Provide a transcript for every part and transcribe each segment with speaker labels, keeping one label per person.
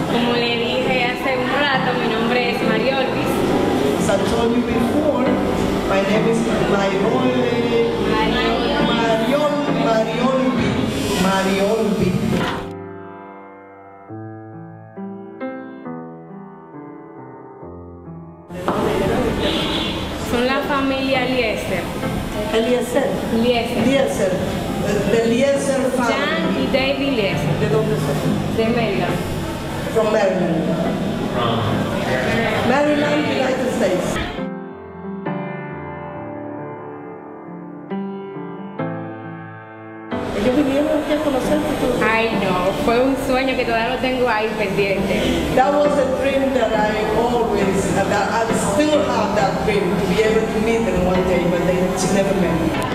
Speaker 1: Como le dije hace un rato, mi nombre es Mariolvis.
Speaker 2: As I told you before, my name is Mariolvis.
Speaker 1: Son la familia Eliezer.
Speaker 2: Eliezer. The Eliezer family.
Speaker 1: Shaun y David Eliezer.
Speaker 2: ¿De dónde son?
Speaker 1: De Maryland.
Speaker 2: From Maryland. Maryland, United States. Ellos vinieron aquí a conocerte tú.
Speaker 1: Ay no, fue un sueño que todavía lo tengo ahí pendiente.
Speaker 2: That was a dream that I always, that I still have that dream to be able to meet them one day, but she never met me.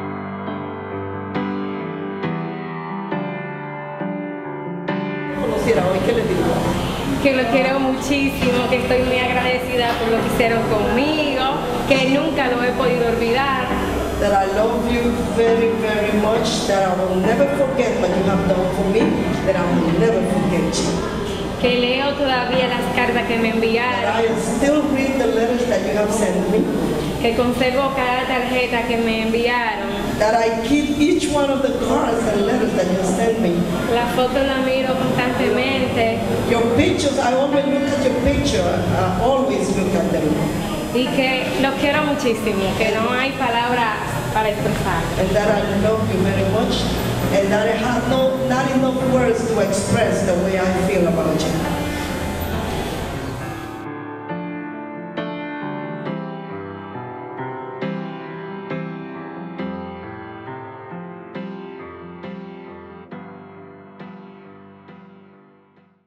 Speaker 2: Hoy, ¿qué le digo?
Speaker 1: Que lo quiero muchísimo, que estoy muy agradecida por lo que hicieron conmigo, que nunca lo he podido olvidar.
Speaker 2: That I love you very, very much, that I will never forget what you have done for me, that I will never forget you.
Speaker 1: Que leo todavía las cartas que me enviaron.
Speaker 2: That I still read the letters that you have sent me.
Speaker 1: Que conservo cada tarjeta que me enviaron.
Speaker 2: That I keep each one of the cards and letters that you send me.
Speaker 1: La foto la miro constantemente.
Speaker 2: Your pictures, I always look at your picture. I always look at them.
Speaker 1: Y que los quiero muchísimo, que no hay palabras para expresar.
Speaker 2: And that I love you very much, and that I have not enough words to express the way I feel about you.